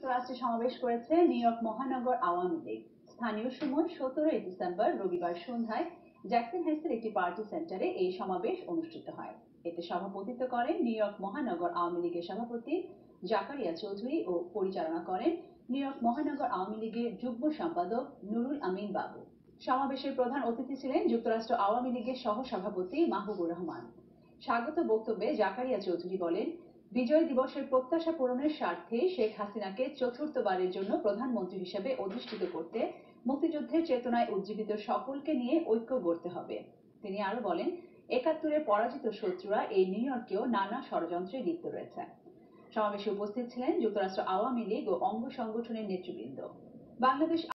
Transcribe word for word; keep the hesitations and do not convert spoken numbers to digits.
যুক্তরাষ্ট্রে সমাবেশ করেছে নিউ ইয়র্ক মহানগর আওয়ামী লীগ। স্থানীয় সময় সতেরোই ডিসেম্বর রবিবার সন্ধ্যায় জ্যাকসন হাইটসের একটি পার্টি সেন্টারে এই সমাবেশ অনুষ্ঠিত হয়। এতে সভাপতিত্ব করেন নিউ ইয়র্ক মহানগর আওয়ামী লীগের সভাপতি জাকারিয়া চৌধুরী ও পরিচালনা করেন নিউ ইয়র্ক মহানগর আওয়ামী লীগের যুগ্ম সম্পাদক নুরুল আমিন বাবু। সমাবেশের প্রধান অতিথি ছিলেন যুক্তরাষ্ট্র আওয়ামী লীগের সহ সভাপতি মাহবুবুর রহমান। স্বাগত বক্তব্যে জাকারিয়া চৌধুরী বলেন, বিজয় দিবসের প্রত্যাশা পূরণের স্বার্থে শেখ হাসিনাকে চতুর্থবারের জন্য প্রধানমন্ত্রী হিসেবে অধিষ্ঠিত করতে মুক্তিযুদ্ধের চেতনায় উজ্জীবিত সকলকে নিয়ে ঐক্য গড়তে হবে। তিনি আরো বলেন, একাত্তরের পরাজিত শত্রুরা এই নিউ ইয়র্কেও নানা ষড়যন্ত্রে লিপ্ত রয়েছে। সমাবেশে উপস্থিত ছিলেন যুক্তরাষ্ট্র আওয়ামী লীগ ও অঙ্গ সংগঠনের নেতৃবৃন্দ। বাংলাদেশ